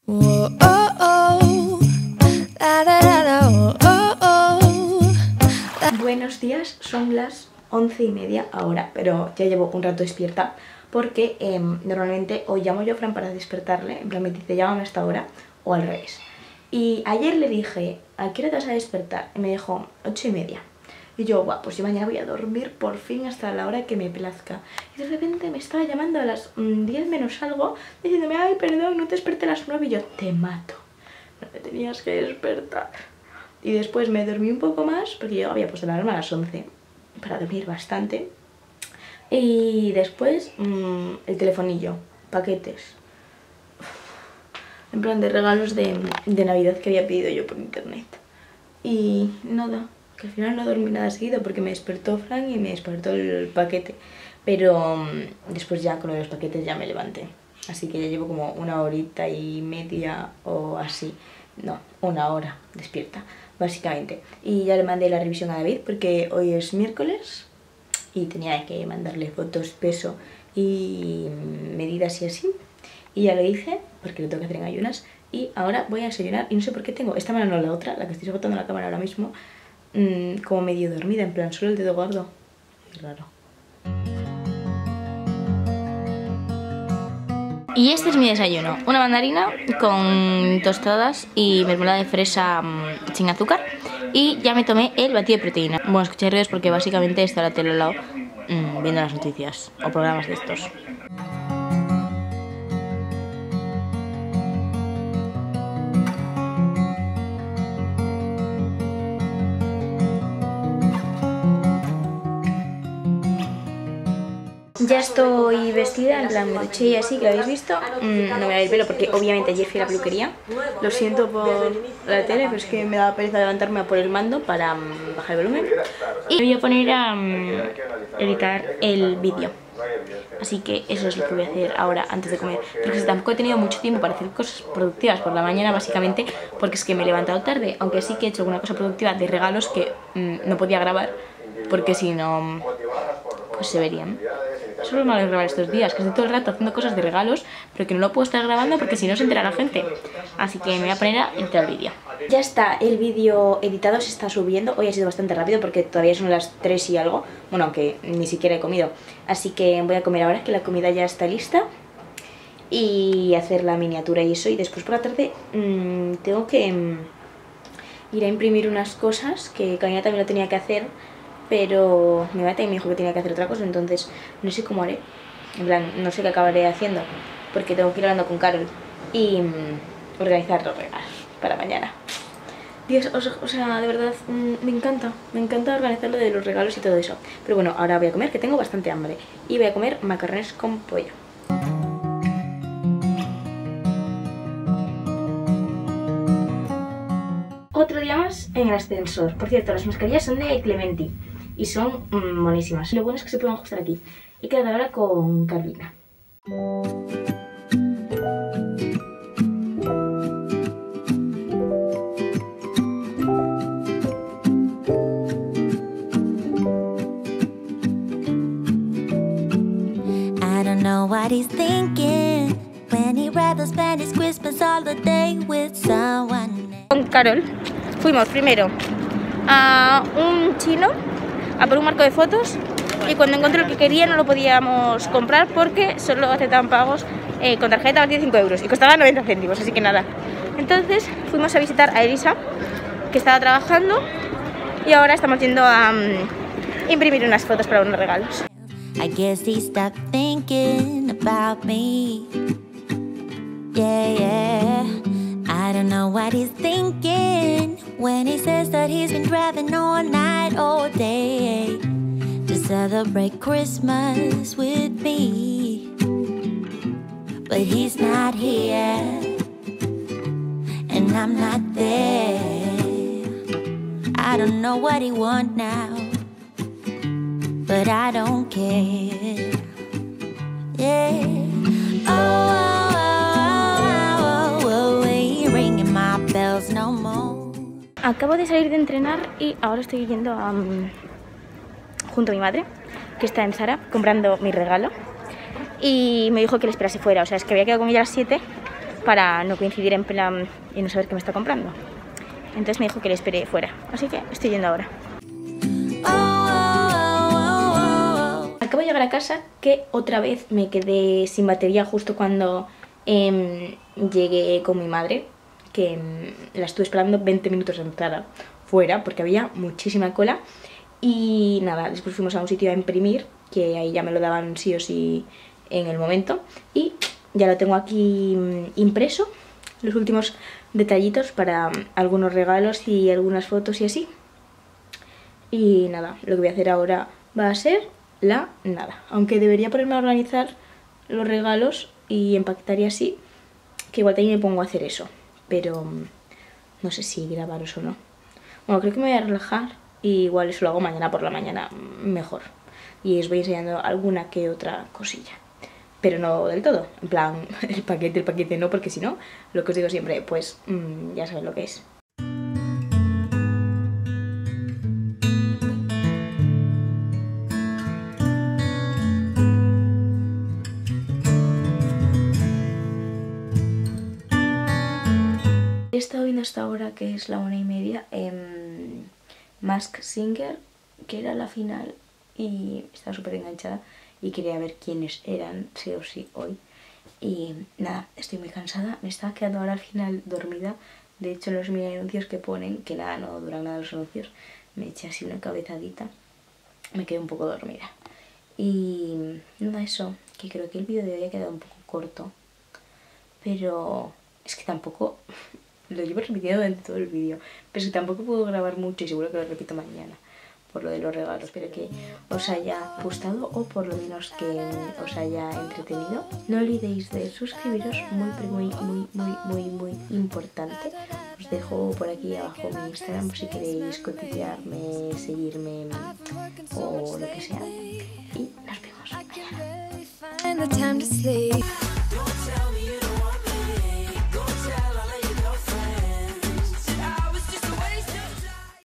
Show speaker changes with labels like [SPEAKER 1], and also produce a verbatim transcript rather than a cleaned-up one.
[SPEAKER 1] Whoa, oh, oh. Da, da, da, da, oh, oh, oh.
[SPEAKER 2] Buenos días, son las once y media ahora, pero ya llevo un rato despierta porque eh, normalmente o llamo yo a Fran para despertarle, en plan me dice llámame a esta hora, o al revés. Y ayer le dije, ¿a qué hora te vas a despertar? Y me dijo, ocho y media. Y yo, guau, pues yo mañana voy a dormir por fin hasta la hora que me plazca. Y de repente me estaba llamando a las mmm, diez menos algo, diciéndome, ay, perdón, no te desperté a las nueve. Y yo, te mato, no me tenías que despertar. Y después me dormí un poco más, porque yo había puesto la alarma a las once, para dormir bastante. Y después, mmm, el telefonillo, paquetes. En plan de regalos de, de Navidad que había pedido yo por internet. Y nada, que al final no dormí nada seguido porque me despertó Fran y me despertó el paquete. Pero um, después ya con los paquetes ya me levanté. Así que ya llevo como una horita y media o así. No, una hora despierta, básicamente. Y ya le mandé la revisión a David porque hoy es miércoles y tenía que mandarle fotos, peso y medidas y así. Y ya lo hice porque lo tengo que hacer en ayunas. Y ahora voy a desayunar y no sé por qué tengo esta mano, no la otra, la que estoy sujetando la cámara ahora mismo, mmm, como medio dormida, en plan solo el dedo gordo. Es raro. Y este es mi desayuno, una mandarina con tostadas y mermelada de fresa mmm, sin azúcar. Y ya me tomé el batido de proteína. Bueno, escuché ruidos porque básicamente está la tele al lado mmm, viendo las noticias o programas de estos. Ya estoy vestida, en plan me duché y así, que lo habéis visto. Mm, no me lavé el pelo porque obviamente ayer fui a la peluquería. Lo siento por la tele, pero es que me daba pereza levantarme a por el mando para um, bajar el volumen. Y me voy a poner a um, editar el vídeo. Así que eso es lo que voy a hacer ahora antes de comer. Porque tampoco he tenido mucho tiempo para hacer cosas productivas por la mañana, básicamente porque es que me he levantado tarde. Aunque sí que he hecho alguna cosa productiva de regalos que mm, no podía grabar porque si no, pues se verían. Eso es lo malo de grabar estos días, que estoy todo el rato haciendo cosas de regalos, pero que no lo puedo estar grabando porque si no se entera la gente. Así que me voy a poner a editar el vídeo. Ya está, el vídeo editado se está subiendo. Hoy ha sido bastante rápido porque todavía son las tres y algo. Bueno, aunque ni siquiera he comido. Así que voy a comer ahora, que la comida ya está lista. Y hacer la miniatura y eso. Y después por la tarde mmm, tengo que mmm, ir a imprimir unas cosas, que Karina también lo tenía que hacer. Pero mi madre me dijo que tenía que hacer otra cosa, entonces no sé cómo haré. En plan, no sé qué acabaré haciendo, porque tengo que ir hablando con Carol y mmm, organizar los regalos para mañana. Dios, o, o sea, de verdad, mmm, me encanta, me encanta organizar lo de los regalos y todo eso. Pero bueno, ahora voy a comer, que tengo bastante hambre. Y voy a comer macarrones con pollo. Otro día más en el ascensor. Por cierto, las mascarillas son de Clementi y son mmm, monísimas. Lo bueno es que se pueden ajustar aquí. He quedado ahora con Carolina.
[SPEAKER 3] I don't know what he's thinking when he'd rather spend his Christmas all the day with someone.
[SPEAKER 2] Con Carol fuimos primero a un chino a por un marco de fotos y cuando encontré lo que quería no lo podíamos comprar porque solo aceptaban pagos eh, con tarjeta a partir de cinco euros y costaba noventa céntimos, así que nada. Entonces fuimos a visitar a Elisa, que estaba trabajando, y ahora estamos yendo a um, imprimir unas fotos para unos regalos.
[SPEAKER 3] I guess he stopped thinking about me. Yeah, yeah. I don't know what he's thinking when he says that he's been driving all night, all day to celebrate Christmas with me. But he's not here, and I'm not there. I don't know what he wants now, but I don't care. Yeah. Oh, oh, oh, oh, oh, oh, ain't ringing my bells no more.
[SPEAKER 2] Acabo de salir de entrenar y ahora estoy yendo a, um, junto a mi madre, que está en Zara comprando mi regalo. Y me dijo que le esperase fuera, o sea, es que había quedado con ella a las siete para no coincidir en plan y no saber qué me está comprando. Entonces me dijo que le espere fuera, así que estoy yendo ahora. Acabo de llegar a casa, que otra vez me quedé sin batería justo cuando eh, llegué con mi madre, que eh, la estuve esperando veinte minutos sentada fuera porque había muchísima cola. Y nada, después fuimos a un sitio a imprimir, que ahí ya me lo daban sí o sí en el momento. Y ya lo tengo aquí impreso, los últimos detallitos para algunos regalos y algunas fotos y así. Y nada, lo que voy a hacer ahora va a ser la nada. Aunque debería ponerme a organizar los regalos y empaquetar y así, que igual también me pongo a hacer eso. Pero no sé si grabaros o no. Bueno, creo que me voy a relajar y igual eso lo hago mañana por la mañana mejor. Y os voy enseñando alguna que otra cosilla. Pero no del todo, en plan, el paquete, el paquete no, porque si no, lo que os digo siempre, pues mmm, ya sabéis lo que es. He estado viendo hasta ahora, que es la una y media, eh, Masked Singer, que era la final, y estaba súper enganchada y quería ver quiénes eran, sí o sí, hoy. Y nada, estoy muy cansada, me estaba quedando ahora al final dormida. De hecho, en los mini anuncios que ponen, que nada, no duran nada los anuncios, me eché así una cabezadita, me quedé un poco dormida. Y nada, eso, que creo que el vídeo de hoy ha quedado un poco corto, pero es que tampoco, lo llevo repitiendo durante todo el vídeo, pero es que tampoco puedo grabar mucho y seguro que lo repito mañana, por lo de los regalos. Espero que os haya gustado o por lo menos que os haya entretenido. No olvidéis de suscribiros, muy, muy, muy, muy, muy, muy importante. Os dejo por aquí abajo mi Instagram por si queréis cotillearme, seguirme o lo que sea. Y nos vemos mañana.